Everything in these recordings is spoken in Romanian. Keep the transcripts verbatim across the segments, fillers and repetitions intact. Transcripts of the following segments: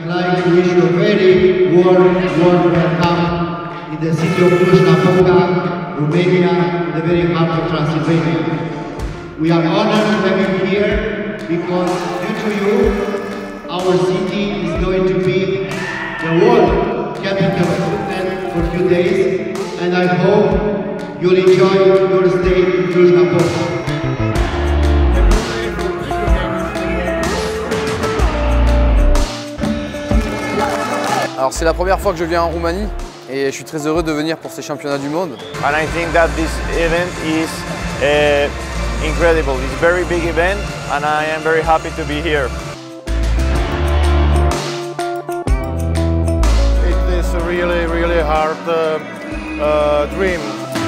like to wish you a very warm, warm welcome in the city of Cluj-Napoca, Romania, in the very heart of Transylvania. We are honored to have you here because due to you, our city is going to be the World Championships Futnet for a few days, and I hope you'll enjoy your stay in Cluj-Napoca. Alors c'est la première fois que je viens en Roumanie et je suis très heureux de venir pour ces championnats du monde. And I think that this event is uh, incredible. It's a very big event and I am very happy to be here. It is a really, really hard uh, uh, dream.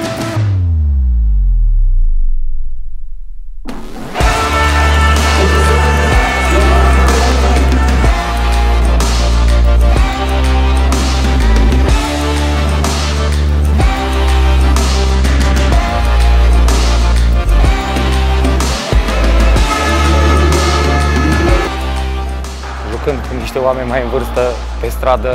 Jucând cu niște oameni mai în vârstă, pe stradă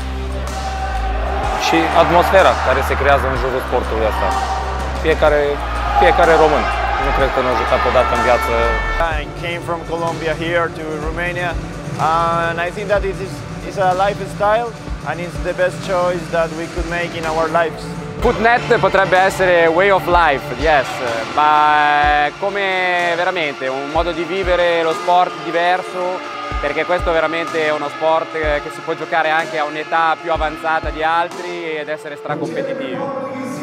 și atmosfera care se creează în jurul sportului ăsta. Fiecare, fiecare român, nu cred că nu a jucat odată în viață. I came from Colombia here to Romania and I think that it is it's a lifestyle and it's the best choice that we could make in our lives. Futnet potrebbe essere way of life, yes, ma come veramente un modo di vivere lo sport diverso, perché questo veramente è uno sport che si può giocare anche a un'età più avanzata di altri ed essere stracompetitivi.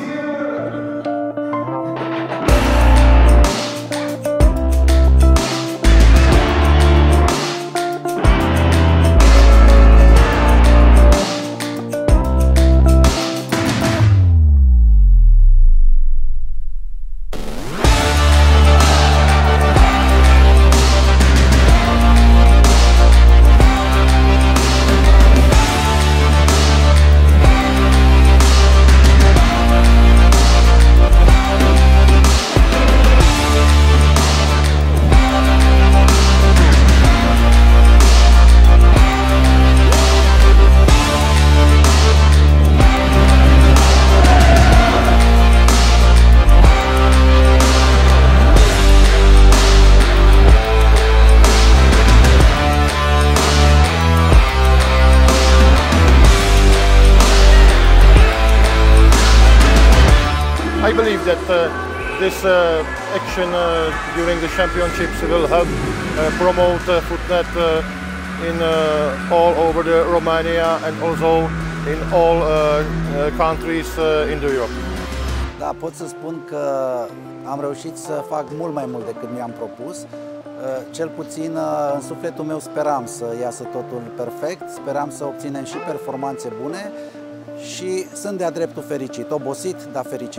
I believe that uh, this uh, action uh, during the championships will help uh, promote uh, Futnet uh, in uh, all over the Romania and also in all uh, uh, countries uh, in Europe. Da, pot să spun că am reușit să fac mult mai mult decât mi-am propus. Cel puțin în sufletul meu speram să iasă totul perfect, speram să obținem și performanțe bune și sunt de-a dreptul fericit, obosit, dar fericit.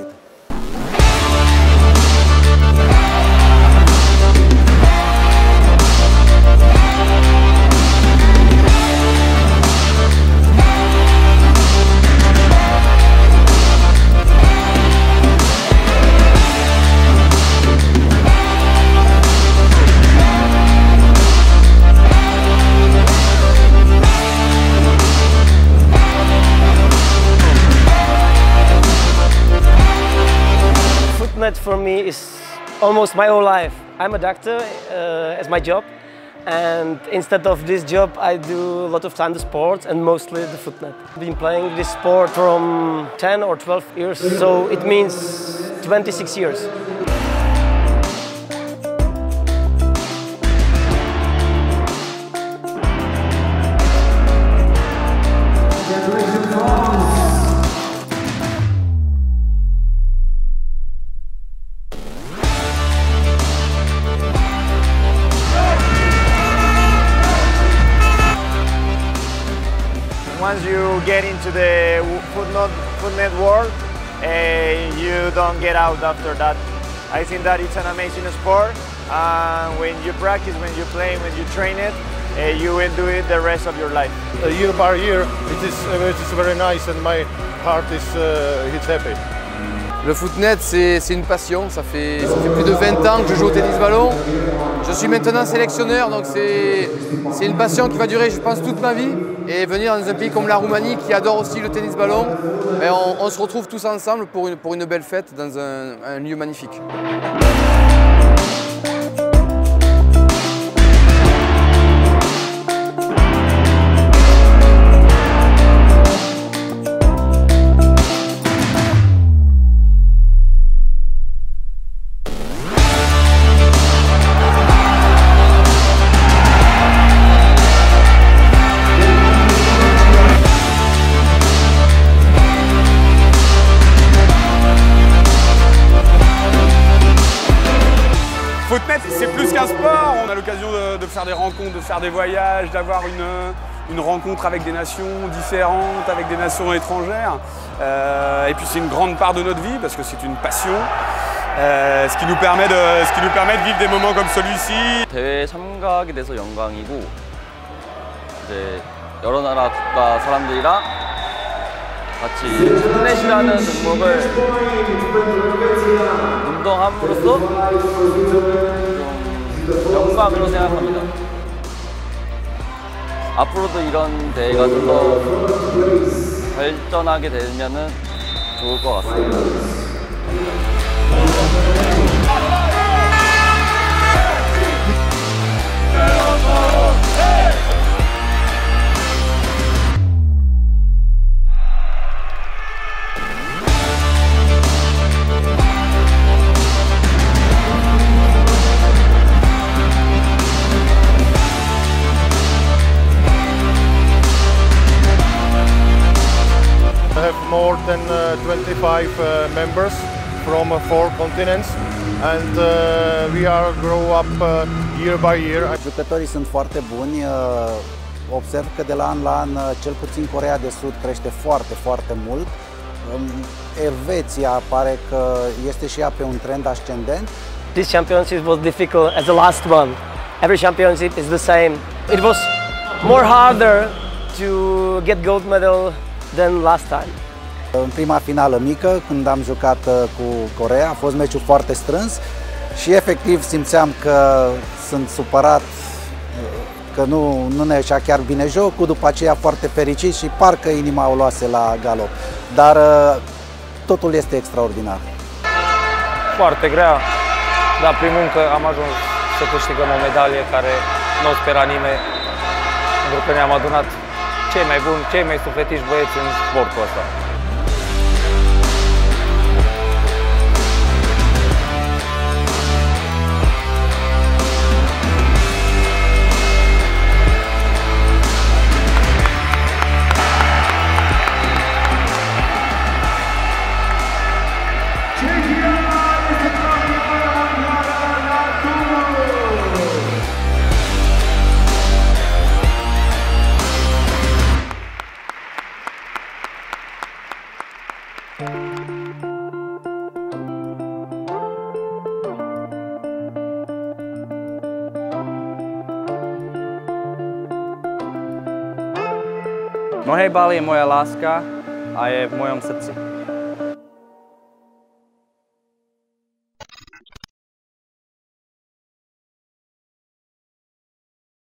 Futnet for me is almost my whole life. I'm a doctor uh, as my job, and instead of this job I do a lot of time the sports and mostly the Futnet. I've been playing this sport from ten or twelve years, so it means twenty-six years. Once you get into the Futnet, Futnet world, uh, you don't get out after that. I think that it's an amazing sport, and uh, when you practice, when you play, when you train it, uh, you will do it the rest of your life. Uh, year by year, it is, uh, it is very nice and my heart is uh, it's happy. Le footnet, c'est une passion. Ça fait, ça fait plus de vingt ans que je joue au tennis-ballon. Je suis maintenant sélectionneur, donc c'est une passion qui va durer, je pense, toute ma vie. Et venir dans un pays comme la Roumanie, qui adore aussi le tennis-ballon, on, on se retrouve tous ensemble pour une, pour une belle fête dans un, un lieu magnifique. Futnet, c'est plus qu'un sport, on a l'occasion de, de faire des rencontres, de faire des voyages, d'avoir une, une rencontre avec des nations différentes, avec des nations étrangères. Euh, et puis c'est une grande part de notre vie parce que c'est une passion, euh, ce, qui nous permet de, ce qui nous permet de vivre des moments comme celui-ci. 대회에 참가하게 돼서 영광이고 이제 여러 나라 국가 사람들이랑 같이 풋넷이라는 종목을 운동함으로써 좀 영광으로 생각합니다. 앞으로도 이런 대회가 좀 더 발전하게 되면은 좋을 것 같습니다. I have more than uh, twenty-five uh, members from uh, four continents, and uh, we are grow up uh, year by year. Jucătorii sunt foarte buni. Observ că de la an la an, cel puțin Coreea de Sud crește foarte, foarte mult. Elveția pare că este și ea pe un trend ascendent. This championship was difficult as the last one. Every championship is the same. It was more harder to get gold medal than last time. În prima finală mică, când am jucat cu Coreea, a fost meciul foarte strâns și efectiv simțeam că sunt supărat, că nu, nu ne ieșea chiar bine jocul, după aceea foarte fericit și parcă inima o luase la galop. Dar totul este extraordinar. Foarte grea, dar prin muncă am ajuns să câștigăm o medalie care nu o spera nimeni, pentru că ne-am adunat cei mai buni, cei mai sufletiși băieți în sportul ăsta. Nohejbal je moja láska a je v mojom srdci.